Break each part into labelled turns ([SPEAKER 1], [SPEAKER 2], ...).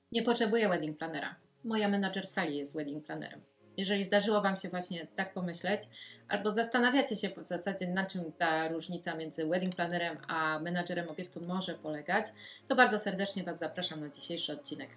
[SPEAKER 1] Nie potrzebuję wedding planera. Moja menadżer sali jest wedding planerem. Jeżeli zdarzyło Wam się właśnie tak pomyśleć, albo zastanawiacie się w zasadzie, na czym ta różnica między wedding planerem a menadżerem obiektu może polegać, to bardzo serdecznie Was zapraszam na dzisiejszy odcinek.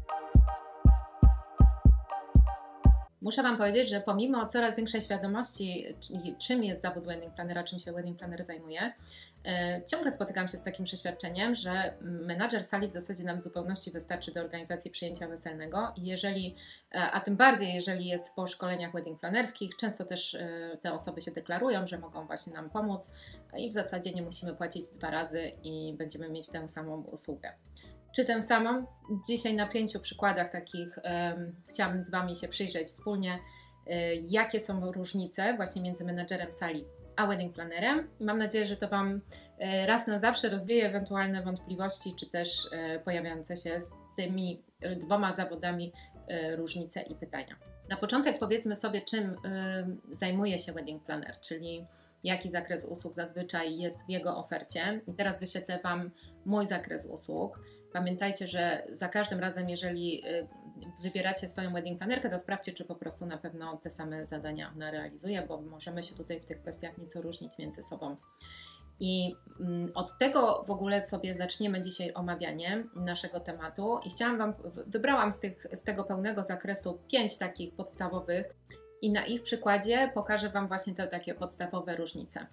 [SPEAKER 1] Muszę Wam powiedzieć, że pomimo coraz większej świadomości, czym jest zawód wedding planera, czym się wedding planner zajmuje, ciągle spotykam się z takim przeświadczeniem, że menadżer sali w zasadzie nam w zupełności wystarczy do organizacji przyjęcia weselnego i a tym bardziej jeżeli jest po szkoleniach wedding planerskich, często też te osoby się deklarują, że mogą właśnie nam pomóc i w zasadzie nie musimy płacić 2 razy i będziemy mieć tę samą usługę. Czy tę samą? Dzisiaj na 5 przykładach takich chciałabym z Wami się przyjrzeć wspólnie, jakie są różnice właśnie między menadżerem sali a wedding planerem. Mam nadzieję, że to Wam raz na zawsze rozwieje ewentualne wątpliwości, czy też pojawiające się z tymi 2 zawodami różnice i pytania. Na początek powiedzmy sobie, czym zajmuje się wedding planner, czyli jaki zakres usług zazwyczaj jest w jego ofercie. I teraz wyświetlę Wam mój zakres usług. Pamiętajcie, że za każdym razem, jeżeli wybieracie swoją wedding planerkę, to sprawdźcie, czy po prostu na pewno te same zadania ona realizuje, bo możemy się tutaj w tych kwestiach nieco różnić między sobą. I od tego w ogóle sobie zaczniemy dzisiaj omawianie naszego tematu i wybrałam z tego pełnego zakresu 5 takich podstawowych i na ich przykładzie pokażę Wam właśnie te takie podstawowe różnice.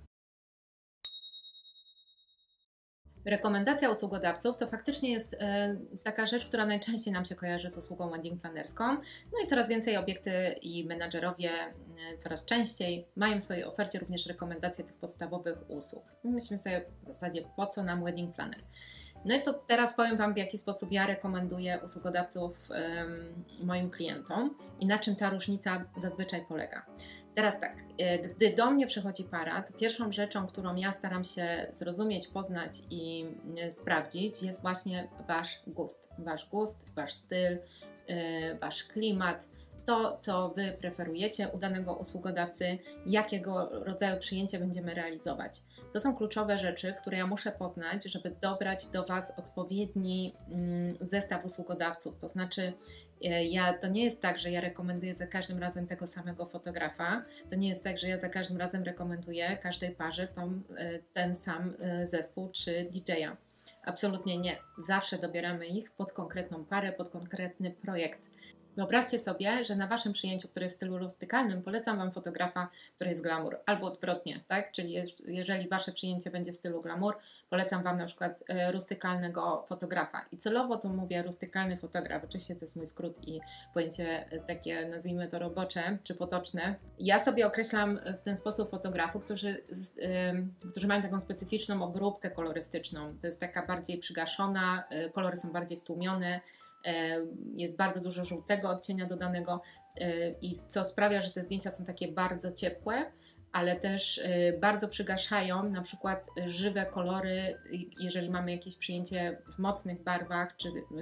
[SPEAKER 1] Rekomendacja usługodawców to faktycznie jest taka rzecz, która najczęściej nam się kojarzy z usługą wedding planerską. No i coraz więcej obiekty i menadżerowie coraz częściej mają w swojej ofercie również rekomendacje tych podstawowych usług. Myślimy sobie w zasadzie, po co nam wedding planner. No i to teraz powiem Wam, w jaki sposób ja rekomenduję usługodawców moim klientom i na czym ta różnica zazwyczaj polega. Teraz tak, gdy do mnie przychodzi para, to pierwszą rzeczą, którą ja staram się zrozumieć, poznać i sprawdzić, jest właśnie Wasz gust. Wasz gust, Wasz styl, Wasz klimat, to co Wy preferujecie u danego usługodawcy, jakiego rodzaju przyjęcie będziemy realizować. To są kluczowe rzeczy, które ja muszę poznać, żeby dobrać do Was odpowiedni zestaw usługodawców. To znaczy, to nie jest tak, że ja rekomenduję za każdym razem tego samego fotografa. To nie jest tak, że ja za każdym razem rekomenduję każdej parze ten sam zespół czy DJ-a. Absolutnie nie. Zawsze dobieramy ich pod konkretną parę, pod konkretny projekt. Wyobraźcie sobie, że na Waszym przyjęciu, które jest w stylu rustykalnym, polecam Wam fotografa, który jest glamour, albo odwrotnie, tak? Czyli jeżeli Wasze przyjęcie będzie w stylu glamour, polecam Wam na przykład rustykalnego fotografa. I celowo tu mówię rustykalny fotograf, oczywiście to jest mój skrót i pojęcie takie, nazwijmy to robocze czy potoczne. Ja sobie określam w ten sposób fotografów, którzy mają taką specyficzną obróbkę kolorystyczną. To jest taka bardziej przygaszona, kolory są bardziej stłumione, jest bardzo dużo żółtego odcienia dodanego i co sprawia, że te zdjęcia są takie bardzo ciepłe, ale też bardzo przygaszają na przykład żywe kolory, jeżeli mamy jakieś przyjęcie w mocnych barwach,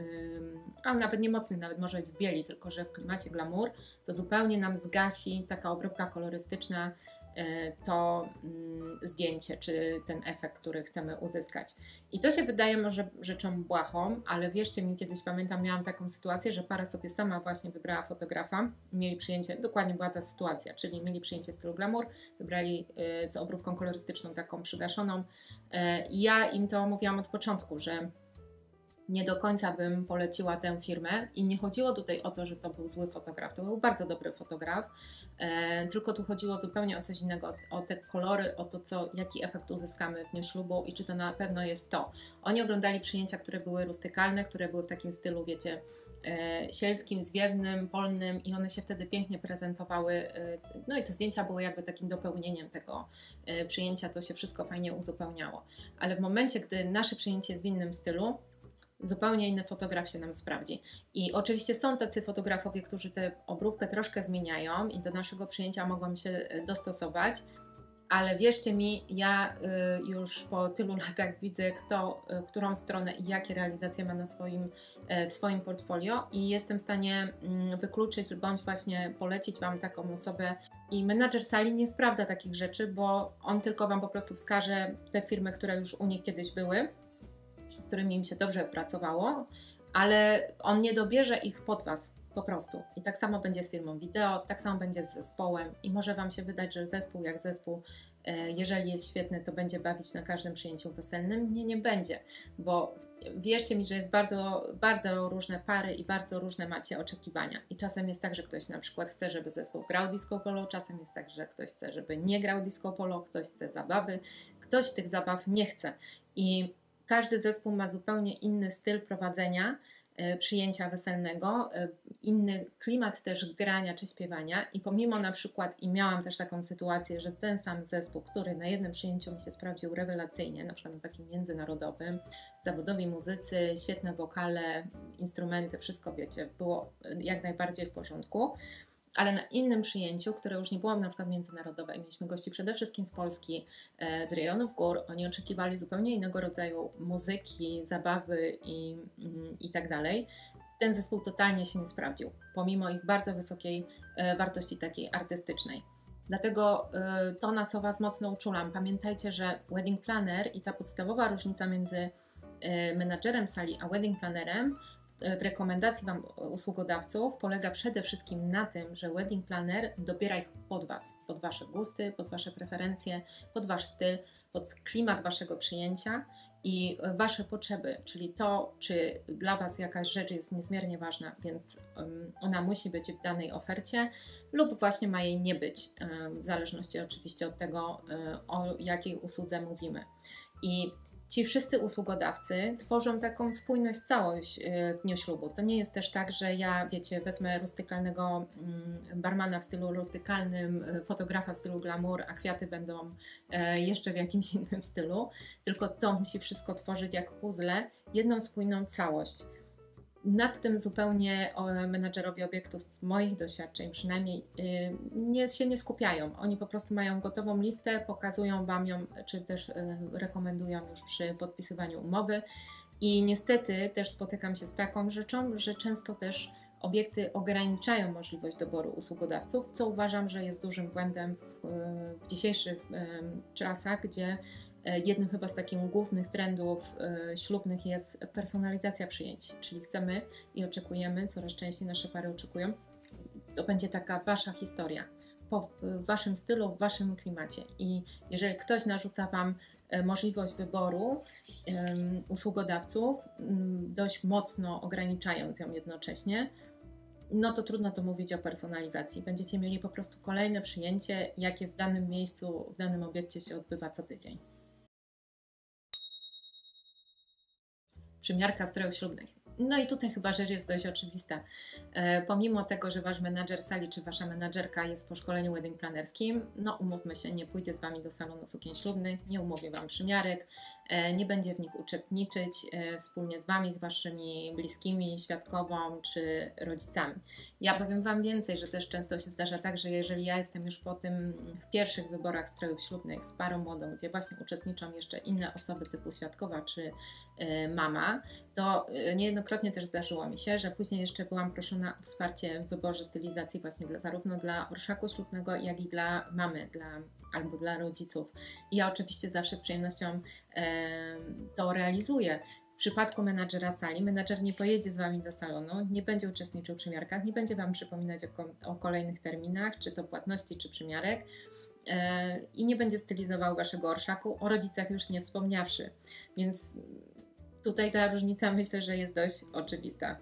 [SPEAKER 1] a nawet nie mocnych, nawet może być w bieli, tylko że w klimacie glamour, to zupełnie nam zgasi taka obróbka kolorystyczna to zdjęcie, czy ten efekt, który chcemy uzyskać. I to się wydaje może rzeczą błahą, ale wierzcie mi, kiedyś pamiętam, miałam taką sytuację, że para sobie sama właśnie wybrała fotografa, mieli przyjęcie, dokładnie była ta sytuacja, czyli mieli przyjęcie w stylu glamour, wybrali z obróbką kolorystyczną taką przygaszoną i ja im to mówiłam od początku, że nie do końca bym poleciła tę firmę i nie chodziło tutaj o to, że to był zły fotograf, to był bardzo dobry fotograf, tylko tu chodziło zupełnie o coś innego, o te kolory, o to, jaki efekt uzyskamy w dniu ślubu i czy to na pewno jest to. Oni oglądali przyjęcia, które były rustykalne, które były w takim stylu, wiecie, sielskim, zwiewnym, polnym i one się wtedy pięknie prezentowały, no i te zdjęcia były jakby takim dopełnieniem tego przyjęcia, to się wszystko fajnie uzupełniało. Ale w momencie, gdy nasze przyjęcie jest w innym stylu, zupełnie inny fotograf się nam sprawdzi. I oczywiście są tacy fotografowie, którzy tę obróbkę troszkę zmieniają i do naszego przyjęcia mogą się dostosować, ale wierzcie mi, ja już po tylu latach widzę, w którą stronę i jakie realizacje ma w swoim portfolio i jestem w stanie wykluczyć bądź właśnie polecić Wam taką osobę. I menadżer sali nie sprawdza takich rzeczy, bo on tylko Wam po prostu wskaże te firmy, które już u nich kiedyś były, z którymi im się dobrze pracowało, ale on nie dobierze ich pod Was po prostu. I tak samo będzie z firmą wideo, tak samo będzie z zespołem i może Wam się wydać, że zespół jak zespół, jeżeli jest świetny, to będzie bawić na każdym przyjęciu weselnym. Nie będzie, bo wierzcie mi, że jest bardzo, bardzo różne pary i bardzo różne macie oczekiwania. I czasem jest tak, że ktoś na przykład chce, żeby zespół grał disco polo, czasem jest tak, że ktoś chce, żeby nie grał disco polo, ktoś chce zabawy, ktoś tych zabaw nie chce. I każdy zespół ma zupełnie inny styl prowadzenia przyjęcia weselnego, inny klimat też grania czy śpiewania i pomimo na przykład, i miałam też taką sytuację, że ten sam zespół, który na jednym przyjęciu mi się sprawdził rewelacyjnie, na przykład na takim międzynarodowym, zawodowi muzycy, świetne wokale, instrumenty, wszystko wiecie, było jak najbardziej w porządku, ale na innym przyjęciu, które już nie było na przykład międzynarodowe i mieliśmy gości przede wszystkim z Polski, z rejonów gór, oni oczekiwali zupełnie innego rodzaju muzyki, zabawy i tak dalej. Ten zespół totalnie się nie sprawdził, pomimo ich bardzo wysokiej wartości takiej artystycznej. Dlatego to, na co Was mocno uczulam, pamiętajcie, że wedding planner i ta podstawowa różnica między menadżerem sali a wedding plannerem w rekomendacji Wam usługodawców polega przede wszystkim na tym, że wedding planner dobiera ich pod Was, pod Wasze gusty, pod Wasze preferencje, pod Wasz styl, pod klimat Waszego przyjęcia i Wasze potrzeby, czyli to, czy dla Was jakaś rzecz jest niezmiernie ważna, więc ona musi być w danej ofercie lub właśnie ma jej nie być, w zależności oczywiście od tego, o jakiej usłudze mówimy. I ci wszyscy usługodawcy tworzą taką spójność, całość w dniu ślubu. To nie jest też tak, że ja, wiecie, wezmę rustykalnego barmana w stylu rustykalnym, fotografa w stylu glamour, a kwiaty będą jeszcze w jakimś innym stylu, tylko to musi wszystko tworzyć jak puzzle, jedną spójną całość. Nad tym zupełnie menadżerowie obiektu z moich doświadczeń przynajmniej się nie skupiają. Oni po prostu mają gotową listę, pokazują Wam ją, czy też rekomendują już przy podpisywaniu umowy. I niestety też spotykam się z taką rzeczą, że często też obiekty ograniczają możliwość doboru usługodawców, co uważam, że jest dużym błędem w dzisiejszych czasach, gdzie jednym chyba z takich głównych trendów ślubnych jest personalizacja przyjęć, czyli chcemy i oczekujemy, coraz częściej nasze pary oczekują, to będzie taka Wasza historia, w Waszym stylu, w Waszym klimacie. I jeżeli ktoś narzuca Wam możliwość wyboru usługodawców, dość mocno ograniczając ją jednocześnie, no to trudno to mówić o personalizacji. Będziecie mieli po prostu kolejne przyjęcie, jakie w danym miejscu, w danym obiekcie się odbywa co tydzień. Przymiarka strojów ślubnych. No i tutaj chyba rzecz jest dość oczywista. Pomimo tego, że Wasz menadżer sali czy Wasza menadżerka jest po szkoleniu wedding planerskim, no umówmy się, nie pójdzie z Wami do salonu sukien ślubnych, nie umówi Wam przymiarek, nie będzie w nich uczestniczyć wspólnie z Wami, z Waszymi bliskimi, świadkową czy rodzicami. Ja powiem Wam więcej, że też często się zdarza tak, że jeżeli ja jestem już po tym w pierwszych wyborach strojów ślubnych z parą młodą, gdzie właśnie uczestniczą jeszcze inne osoby typu świadkowa czy mama, to niejednokrotnie też zdarzyło mi się, że później jeszcze byłam proszona o wsparcie w wyborze stylizacji właśnie zarówno dla orszaku ślubnego, jak i dla mamy, albo dla rodziców. I ja oczywiście zawsze z przyjemnością to realizuję. W przypadku menadżera sali, menadżer nie pojedzie z Wami do salonu, nie będzie uczestniczył w przymiarkach, nie będzie Wam przypominać o kolejnych terminach, czy to płatności, czy przymiarek i nie będzie stylizował Waszego orszaku, o rodzicach już nie wspomniawszy. Więc tutaj ta różnica myślę, że jest dość oczywista.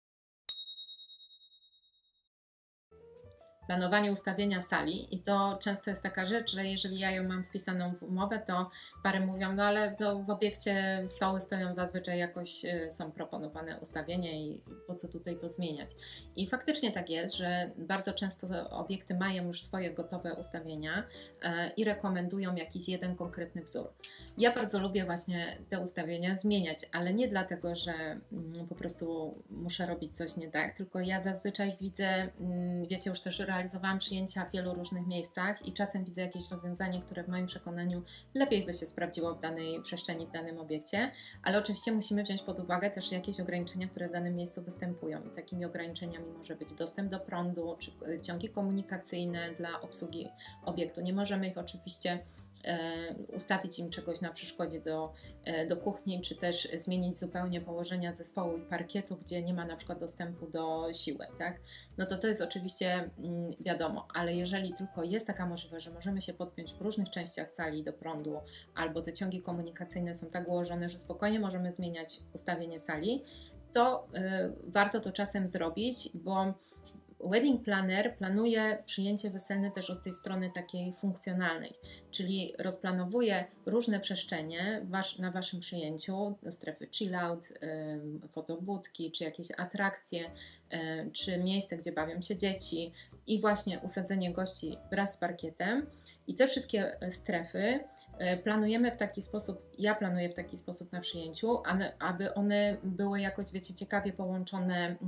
[SPEAKER 1] Planowanie ustawienia sali i to często jest taka rzecz, że jeżeli ja ją mam wpisaną w umowę, to pary mówią, no ale w obiekcie stoły stoją zazwyczaj jakoś, są proponowane ustawienia i po co tutaj to zmieniać. I faktycznie tak jest, że bardzo często obiekty mają już swoje gotowe ustawienia i rekomendują jakiś jeden konkretny wzór. Ja bardzo lubię właśnie te ustawienia zmieniać, ale nie dlatego, że po prostu muszę robić coś nie tak, tylko ja zazwyczaj widzę, wiecie, już też realizowałam przyjęcia w wielu różnych miejscach i czasem widzę jakieś rozwiązanie, które w moim przekonaniu lepiej by się sprawdziło w danej przestrzeni, w danym obiekcie, ale oczywiście musimy wziąć pod uwagę też jakieś ograniczenia, które w danym miejscu występują i takimi ograniczeniami może być dostęp do prądu, czy ciągi komunikacyjne dla obsługi obiektu. Nie możemy ich oczywiście ustawić im czegoś na przeszkodzie do kuchni, czy też zmienić zupełnie położenia zespołu i parkietu, gdzie nie ma na przykład dostępu do siły, tak? No to jest oczywiście wiadomo, ale jeżeli tylko jest taka możliwość, że możemy się podpiąć w różnych częściach sali do prądu, albo te ciągi komunikacyjne są tak ułożone, że spokojnie możemy zmieniać ustawienie sali, to warto to czasem zrobić, bo wedding planner planuje przyjęcie weselne też od tej strony takiej funkcjonalnej, czyli rozplanowuje różne przestrzenie na Waszym przyjęciu, strefy chill-out, fotobudki, czy jakieś atrakcje, czy miejsce, gdzie bawią się dzieci i właśnie usadzenie gości wraz z parkietem. I te wszystkie strefy planujemy w taki sposób, ja planuję w taki sposób na przyjęciu, aby one były jakoś, wiecie, ciekawie połączone,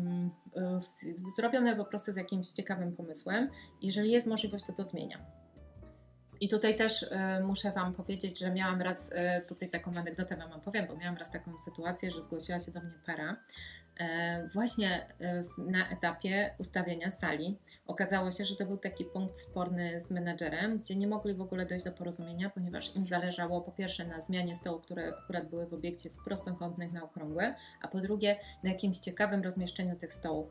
[SPEAKER 1] zrobione po prostu z jakimś ciekawym pomysłem. Jeżeli jest możliwość, to zmieniam. I tutaj też muszę Wam powiedzieć, że miałam raz, tutaj taką anegdotę Wam opowiem, bo miałam raz taką sytuację, że zgłosiła się do mnie para właśnie na etapie ustawienia sali. Okazało się, że to był taki punkt sporny z menadżerem, gdzie nie mogli w ogóle dojść do porozumienia, ponieważ im zależało po pierwsze na zmianie stołów, które akurat były w obiekcie z prostokątnych na okrągłe, a po drugie na jakimś ciekawym rozmieszczeniu tych stołów.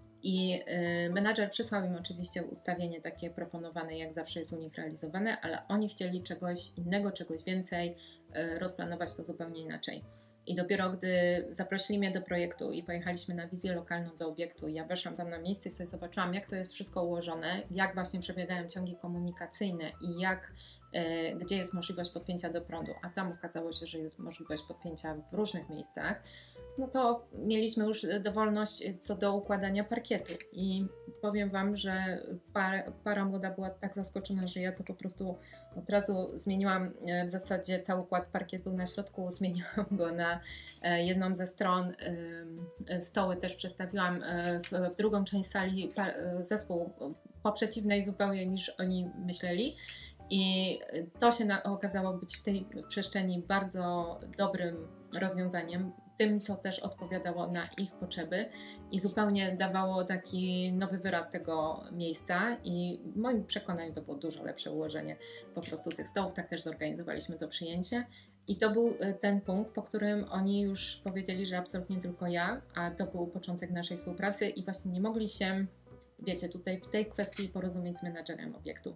[SPEAKER 1] I menadżer przysłał im oczywiście ustawienie takie proponowane, jak zawsze jest u nich realizowane, ale oni chcieli czegoś innego, czegoś więcej, rozplanować to zupełnie inaczej. I dopiero gdy zaprosili mnie do projektu i pojechaliśmy na wizję lokalną do obiektu, ja weszłam tam na miejsce i sobie zobaczyłam, jak to jest wszystko ułożone, jak właśnie przebiegają ciągi komunikacyjne i gdzie jest możliwość podpięcia do prądu, a tam okazało się, że jest możliwość podpięcia w różnych miejscach, no to mieliśmy już dowolność co do układania parkietu i powiem Wam, że para młoda była tak zaskoczona, że ja to po prostu od razu zmieniłam, w zasadzie cały układ, parkiet był na środku, zmieniłam go na jedną ze stron, stoły też przestawiłam w drugą część sali, zespół po przeciwnej zupełnie niż oni myśleli. I to się okazało być w tej przestrzeni bardzo dobrym rozwiązaniem, tym, co też odpowiadało na ich potrzeby i zupełnie dawało taki nowy wyraz tego miejsca i w moim przekonaniu to było dużo lepsze ułożenie po prostu tych stołów. Tak też zorganizowaliśmy to przyjęcie i to był ten punkt, po którym oni już powiedzieli, że absolutnie tylko ja, a to był początek naszej współpracy i właśnie nie mogli się, wiecie, tutaj w tej kwestii porozumieć z menadżerem obiektu.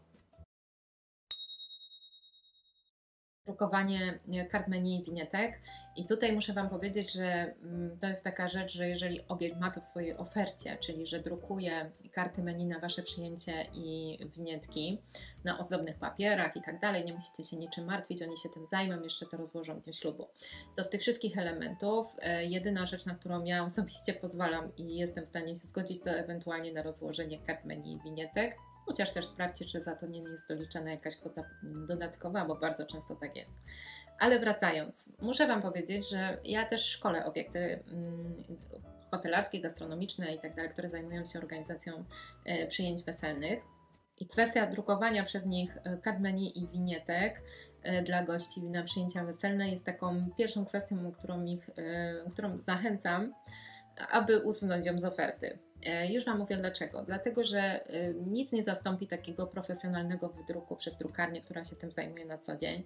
[SPEAKER 1] Drukowanie kart menu i winietek. I tutaj muszę Wam powiedzieć, że to jest taka rzecz, że jeżeli obiekt ma to w swojej ofercie, czyli że drukuje karty menu na Wasze przyjęcie i winietki na ozdobnych papierach i tak dalej, nie musicie się niczym martwić, oni się tym zajmą, jeszcze to rozłożą w dniu ślubu. To z tych wszystkich elementów jedyna rzecz, na którą ja osobiście pozwalam i jestem w stanie się zgodzić, to ewentualnie na rozłożenie kart menu i winietek. Chociaż też sprawdźcie, czy za to nie jest doliczana jakaś kwota dodatkowa, bo bardzo często tak jest. Ale wracając, muszę Wam powiedzieć, że ja też szkolę obiekty hotelarskie, gastronomiczne i tak dalej, które zajmują się organizacją przyjęć weselnych. I kwestia drukowania przez nich kart menu i winietek dla gości na przyjęcia weselne jest taką pierwszą kwestią, którą zachęcam, aby usunąć ją z oferty. Już Wam mówię dlaczego. Dlatego, że nic nie zastąpi takiego profesjonalnego wydruku przez drukarnię, która się tym zajmuje na co dzień.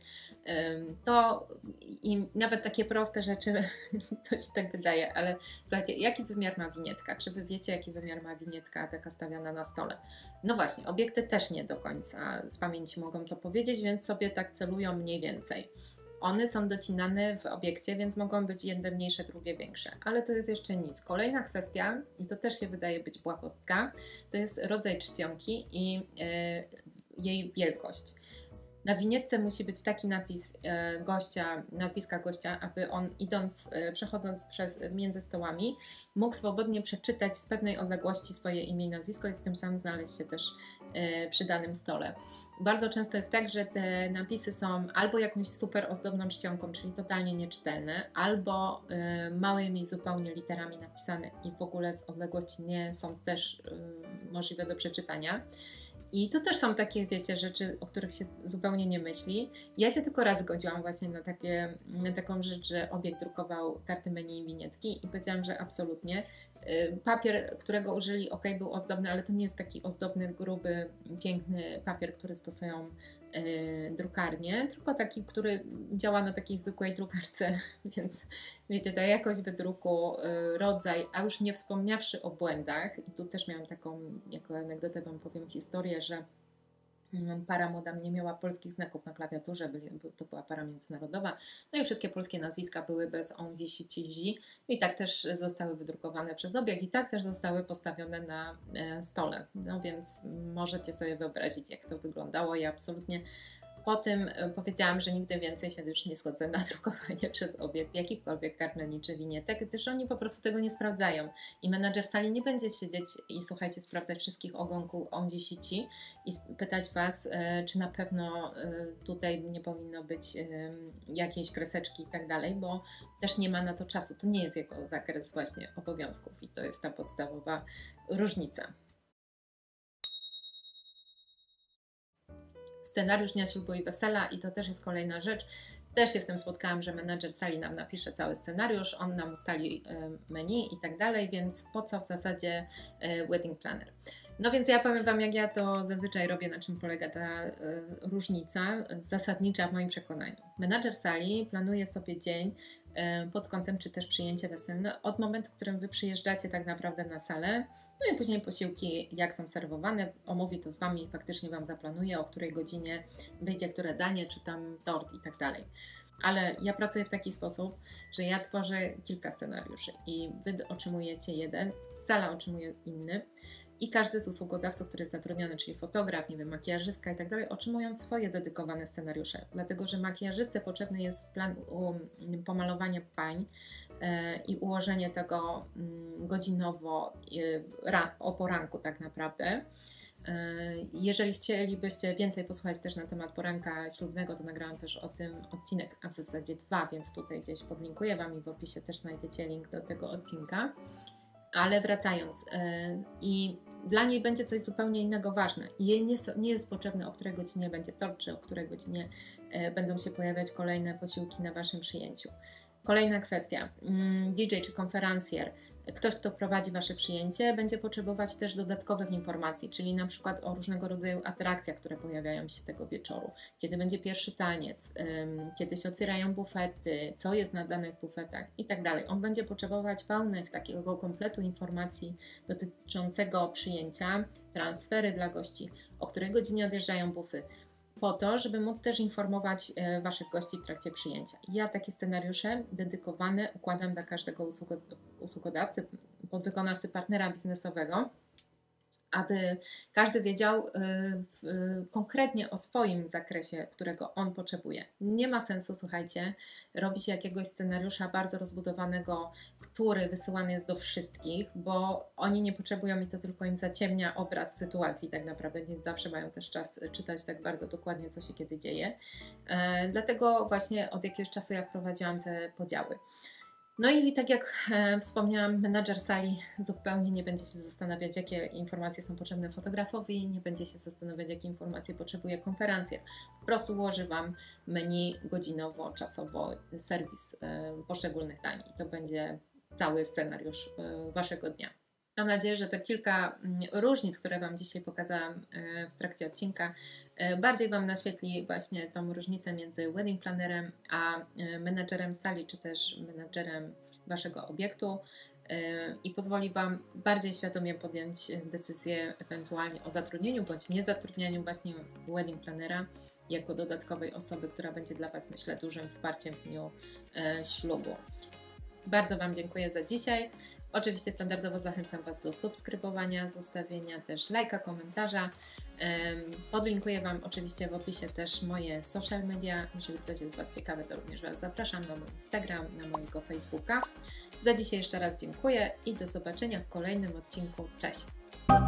[SPEAKER 1] To i nawet takie proste rzeczy, to się tak wydaje, ale słuchajcie, jaki wymiar ma winietka? Czy Wy wiecie, jaki wymiar ma winietka taka stawiana na stole? No właśnie, obiekty też nie do końca z pamięci mogą to powiedzieć, więc sobie tak celują mniej więcej. One są docinane w obiekcie, więc mogą być jedne mniejsze, drugie większe, ale to jest jeszcze nic. Kolejna kwestia, i to też się wydaje być błahostka, to jest rodzaj czcionki i jej wielkość. Na winietce musi być taki napis nazwiska gościa, aby on przechodząc między stołami, mógł swobodnie przeczytać z pewnej odległości swoje imię i nazwisko i tym samym znaleźć się też przy danym stole. Bardzo często jest tak, że te napisy są albo jakąś super ozdobną czcionką, czyli totalnie nieczytelne, albo małymi zupełnie literami napisane i w ogóle z odległości nie są też możliwe do przeczytania. I to też są takie, wiecie, rzeczy, o których się zupełnie nie myśli. Ja się tylko raz zgodziłam właśnie na taką rzecz, że obiekt drukował karty menu i winietki i powiedziałam, że absolutnie. Papier, którego użyli, był ozdobny, ale to nie jest taki ozdobny, gruby, piękny papier, który stosują drukarnię, tylko taki, który działa na takiej zwykłej drukarce, więc wiecie, ta jakość wydruku, rodzaj, a już nie wspomniawszy o błędach, i tu też miałam taką, jako anegdotę Wam powiem historię, że para młoda nie miała polskich znaków na klawiaturze, to była para międzynarodowa, no i wszystkie polskie nazwiska były bez on, dziś, ci, i tak też zostały wydrukowane przez obieg i tak też zostały postawione na stole. No więc możecie sobie wyobrazić, jak to wyglądało. Ja absolutnie po tym powiedziałam, że nigdy więcej się już nie zgodzę na drukowanie przez obiekt jakichkolwiek kartmeni czy winietek, gdyż oni po prostu tego nie sprawdzają. I menadżer sali nie będzie siedzieć i słuchajcie, sprawdzać wszystkich ogonków on sieci i pytać Was, czy na pewno tutaj nie powinno być jakiejś kreseczki i tak dalej, bo też nie ma na to czasu. To nie jest jego zakres właśnie obowiązków i to jest ta podstawowa różnica. Scenariusz dnia ślubu i wesela, i to też jest kolejna rzecz. Też spotkałam, że menadżer sali nam napisze cały scenariusz, on nam ustali menu i tak dalej, więc po co w zasadzie wedding planner? No więc ja powiem Wam, jak ja to zazwyczaj robię, na czym polega ta różnica zasadnicza w moim przekonaniu. Menadżer sali planuje sobie dzień pod kątem, czy też przyjęcie wesenne, od momentu, w którym Wy przyjeżdżacie tak naprawdę na salę, no i później posiłki, jak są serwowane, omówi to z Wami i faktycznie Wam zaplanuje, o której godzinie wyjdzie które danie, czy tam tort i tak dalej. Ale ja pracuję w taki sposób, że ja tworzę kilka scenariuszy i Wy otrzymujecie jeden, sala otrzymuje inny, i każdy z usługodawców, który jest zatrudniony, czyli fotograf, nie wiem, makijażystka i tak dalej, otrzymują swoje dedykowane scenariusze. Dlatego, że makijażystce potrzebny jest plan pomalowania pań i ułożenie tego godzinowo o poranku tak naprawdę. Jeżeli chcielibyście więcej posłuchać też na temat poranka ślubnego, to nagrałam też o tym odcinek, a w zasadzie 2, więc tutaj gdzieś podlinkuję Wam i w opisie też znajdziecie link do tego odcinka. Ale wracając, i dla niej będzie coś zupełnie innego ważne. Jej nie jest potrzebne, o której godzinie będzie tort, czy o której godzinie będą się pojawiać kolejne posiłki na Waszym przyjęciu. Kolejna kwestia, DJ czy konferencjer, ktoś, kto prowadzi Wasze przyjęcie, będzie potrzebować też dodatkowych informacji, czyli na przykład o różnego rodzaju atrakcjach, które pojawiają się tego wieczoru, kiedy będzie pierwszy taniec, kiedy się otwierają bufety, co jest na danych bufetach i tak dalej. On będzie potrzebować pełnych takiego kompletu informacji dotyczącego przyjęcia, transfery dla gości, o której godzinie odjeżdżają busy, po to, żeby móc też informować Waszych gości w trakcie przyjęcia. Ja takie scenariusze dedykowane układam dla każdego usługodawcy, podwykonawcy, partnera biznesowego, aby każdy wiedział konkretnie o swoim zakresie, którego on potrzebuje. Nie ma sensu, słuchajcie, robić jakiegoś scenariusza bardzo rozbudowanego, który wysyłany jest do wszystkich, bo oni nie potrzebują i to tylko im zaciemnia obraz sytuacji tak naprawdę, nie zawsze mają też czas czytać tak bardzo dokładnie, co się kiedy dzieje. Dlatego właśnie od jakiegoś czasu ja wprowadziłam te podziały. No i tak jak wspomniałam, menadżer sali zupełnie nie będzie się zastanawiać, jakie informacje są potrzebne fotografowi, nie będzie się zastanawiać, jakie informacje potrzebuje konferencjer. Po prostu ułoży Wam menu godzinowo, czasowo, serwis poszczególnych dań i to będzie cały scenariusz Waszego dnia. Mam nadzieję, że te kilka różnic, które Wam dzisiaj pokazałam w trakcie odcinka, bardziej Wam naświetli właśnie tą różnicę między wedding plannerem a menadżerem sali, czy też menadżerem Waszego obiektu i pozwoli Wam bardziej świadomie podjąć decyzję ewentualnie o zatrudnieniu bądź niezatrudnianiu właśnie wedding plannera jako dodatkowej osoby, która będzie dla Was, myślę, dużym wsparciem w dniu ślubu. Bardzo Wam dziękuję za dzisiaj. Oczywiście standardowo zachęcam Was do subskrybowania, zostawienia też lajka, komentarza. Podlinkuję Wam oczywiście w opisie też moje social media. Jeżeli ktoś jest z Was ciekawy, to również Was zapraszam na mój Instagram, na mojego Facebooka. Za dzisiaj jeszcze raz dziękuję i do zobaczenia w kolejnym odcinku. Cześć!